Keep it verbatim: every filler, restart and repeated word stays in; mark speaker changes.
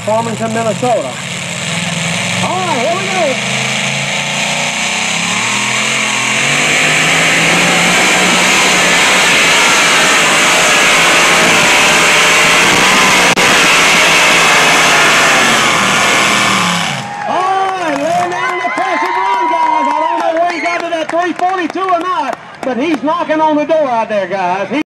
Speaker 1: Farmington, Minnesota. All right, here we go. three forty-two or not, but he's knocking on the door out there, guys. He